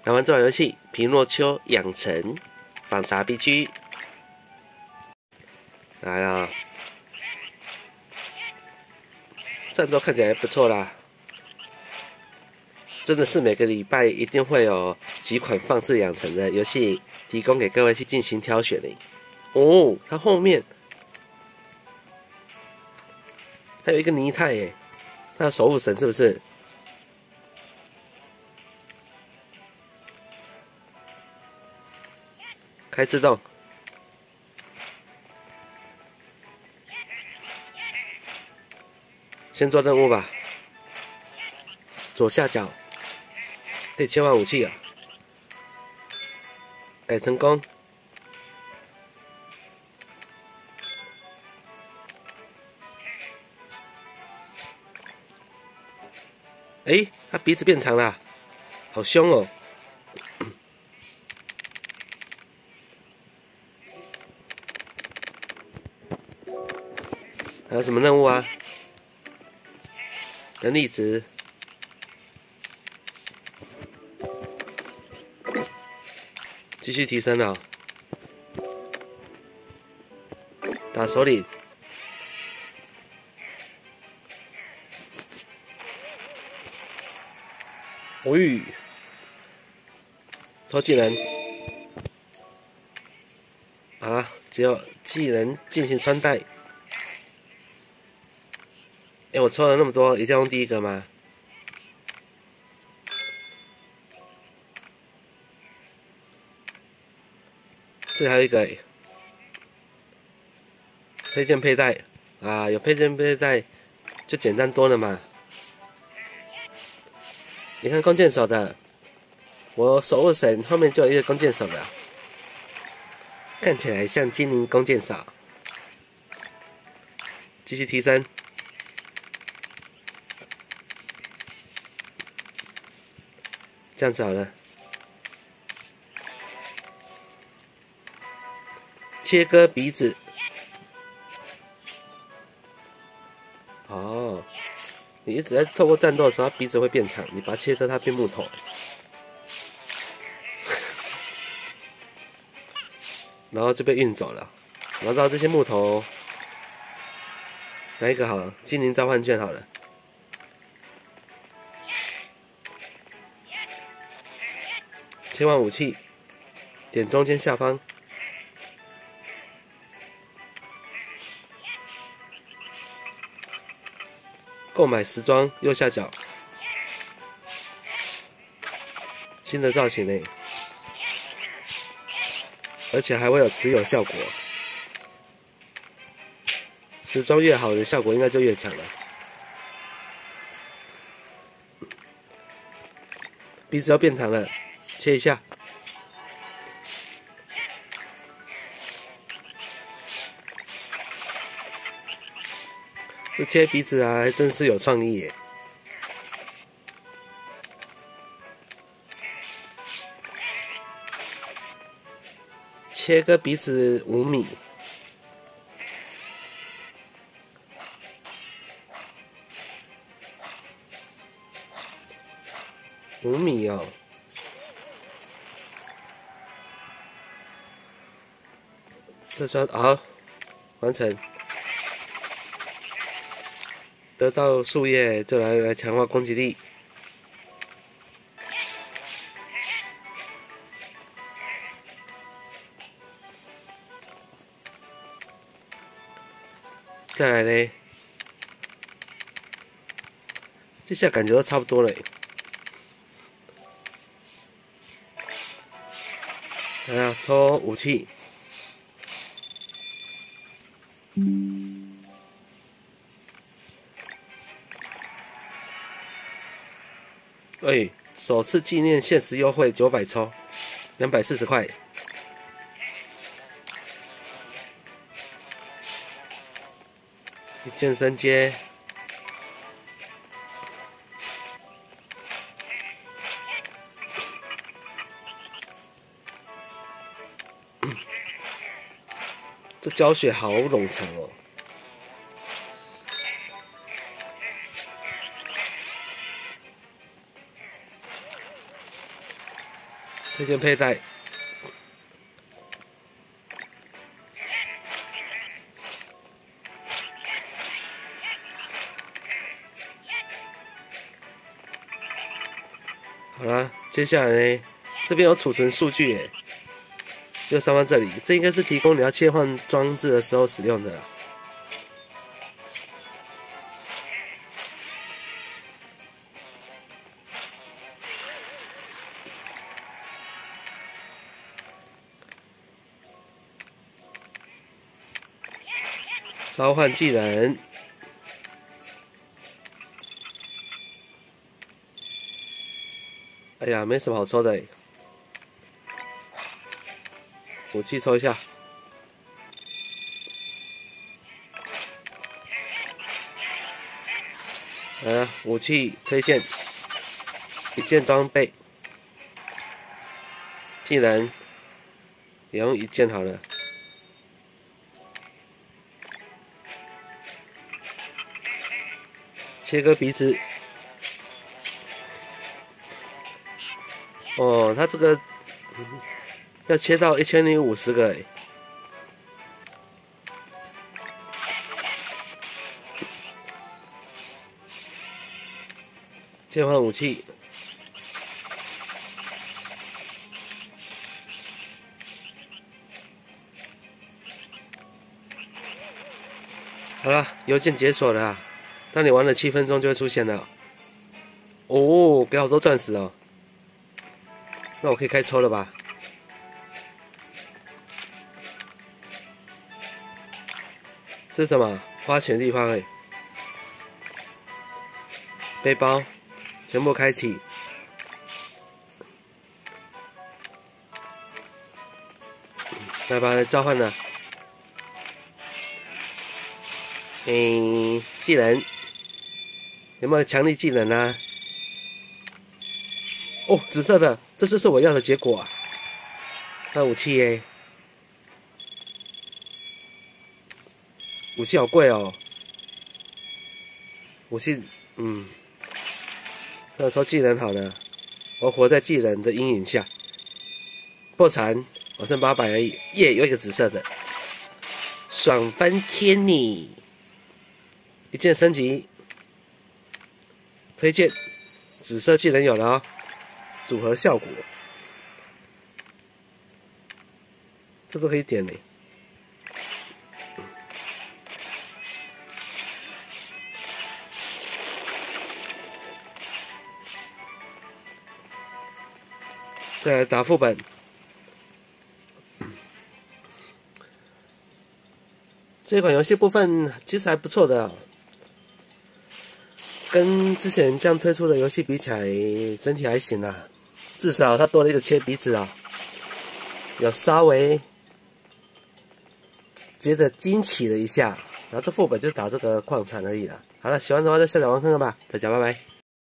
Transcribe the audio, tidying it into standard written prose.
来玩这款游戏《皮诺丘养成访查 B 区》来了，战斗看起来不错啦。真的是每个礼拜一定会有几款放置养成的游戏提供给各位去进行挑选的。哦，它后面还有一个泥泰耶，那守护神是不是？开自动，先做任务吧。左下角可以切换武器了，改成功。诶，他鼻子变长了，好凶哦！还有什么任务啊？能力值，继续提升了。打首领，喂，抽技能，好了，只有技能进行穿戴。我抽了那么多，一定要用第一个吗？这里还有一个配件佩戴啊，有配件佩戴就简单多了嘛。你看弓箭手的，我守护神后面就有一个弓箭手的，看起来像精灵弓箭手。继续提升。这样子好了，切割鼻子。哦，你一直在透过战斗的时候，它鼻子会变长，你把它切割，它变木头。然后就被运走了。拿到这些木头，哪一个好了？精灵召唤券好了。切换武器，点中间下方，购买时装右下角，新的造型呢，而且还会有持有效果。时装越好的效果应该就越强了。鼻子要变长了，切一下。这切鼻子啊，还真是有创意耶！切个鼻子5米，哦。这算好，完成。得到树叶就来强化攻击力。再来嘞，这下感觉都差不多了。来啊，抽武器。首次纪念限时优惠900抽，240块。健身街，这胶水好冗长哦。 推荐佩戴。好啦，接下来呢，这边有储存数据耶，就上方这里，这应该是提供你要切换装置的时候使用的啦。召唤技能，哎呀，没什么好抽的。武器抽一下，武器推荐一件装备，技能也用一件好了。切割鼻子，哦，它这个要切到1050个哎。切换武器，好了，邮件解锁了啊。当你玩了7分钟就会出现了。哦，给好多钻石哦。那我可以开抽了吧？这是什么？花钱的地方哎。背包，全部开启。来吧，来召唤了。技能。有没有强力技能啊？哦，紫色的，这就是我要的结果啊！那武器耶，武器好贵哦。武器，这抽技能好了，我活在技能的阴影下。破产，我剩800而已。耶，有一个紫色的，爽翻天你！一键升级。推荐紫色技能有了哦，组合效果，这都可以点呢。再来打副本，这款游戏部分其实还不错的哦。跟之前这样推出的游戏比起来，整体还行啦。至少它多了一个切鼻子啊，有稍微觉得惊奇了一下。然后这副本就打这个矿产而已啦。好了，喜欢的话就下载玩看看吧，大家拜拜。